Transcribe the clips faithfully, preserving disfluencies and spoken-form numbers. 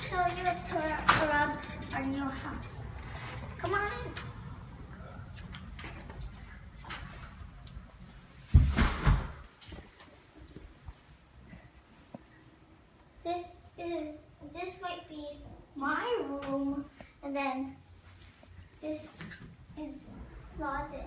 show you a tour around our new house. Come on in. This is, this might be my room, and then this is closet.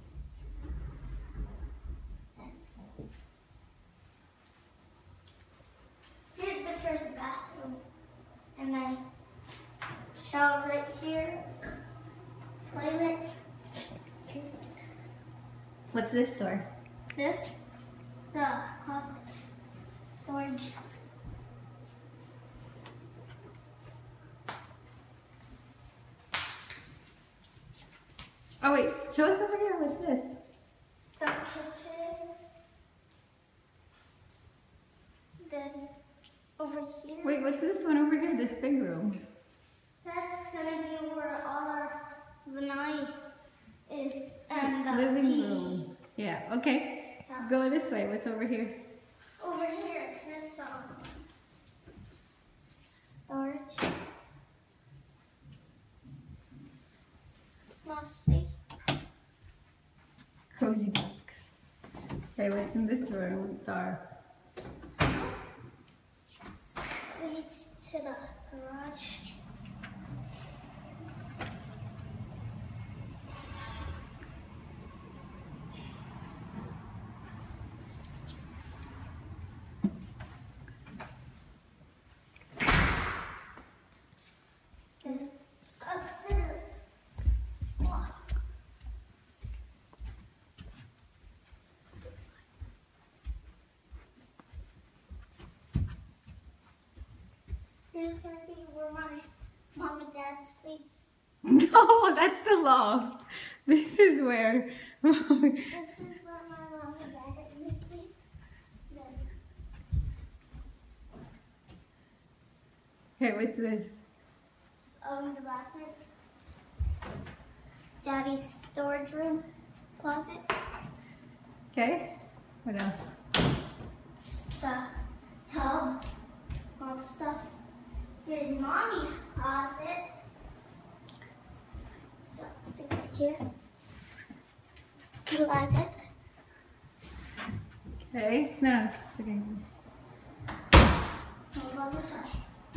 Here's the first bathroom, and then shower right here, toilet. What's this door? This is a closet, storage. Oh wait, show us over here. What's this? Stuff kitchen. Then over here. Wait, what's this one over here? This big room. That's gonna be where all our lanai is and the Living T V. room. Yeah, okay. Yeah. Go this way. What's over here? Over here, here's some storage. Small space. Cozy box. Okay, what's in this room? Dar. Leads to the garage. And just upstairs. Wow. Here's gonna be where my mom and dad sleeps. No, that's the loft. This is where. This is where my mom and dad used to sleep. Then Okay, what's this? it's, um, the bathroom. It's Daddy's storage room, closet. Okay, what else? It's the tub, all the stuff. Here's mommy's closet. So I think right here. Closet. Okay, no, it's okay. What about this side?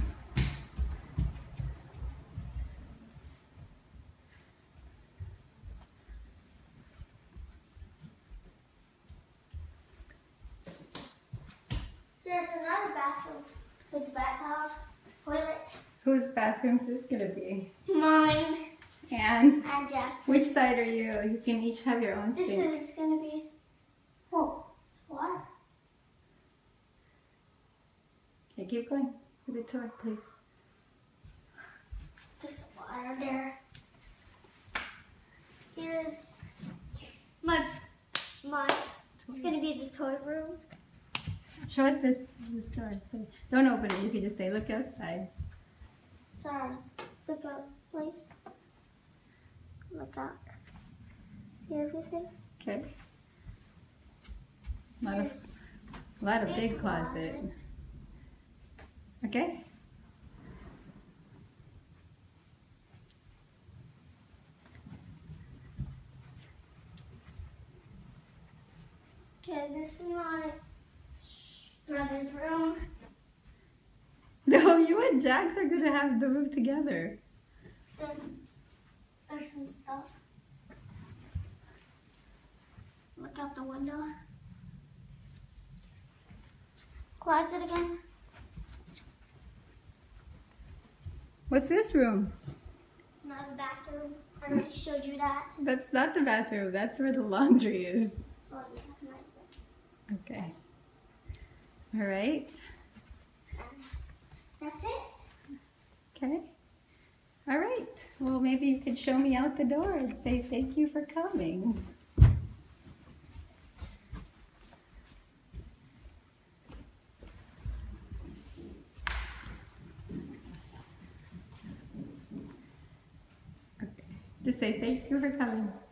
There's another bathroom with bathtub, toilet. Whose bathroom is this gonna be? Mine And and Jackson's. which side are you? You can each have your own This sink. is gonna be, oh, water. Okay, keep going for the tour, please. Just water there. Here's my, my, it's gonna be the toy room. Show us this, this door. Say, don't open it. You can just say, look outside. Sorry, look out, please. Look out. See everything? Okay. A lot of, Here's a lot of big big closet. closet. Okay. Okay, this is my brother's room. No, you and Jax are gonna have the room together. Then there's some stuff. Look out the window. Closet again. What's this room? Not a bathroom. I already showed you that. That's not the bathroom. That's where the laundry is. Oh yeah, right there. Okay. All right. And that's it. Okay. All right. Well, maybe you could show me out the door and say thank you for coming. Okay. Just say thank you for coming.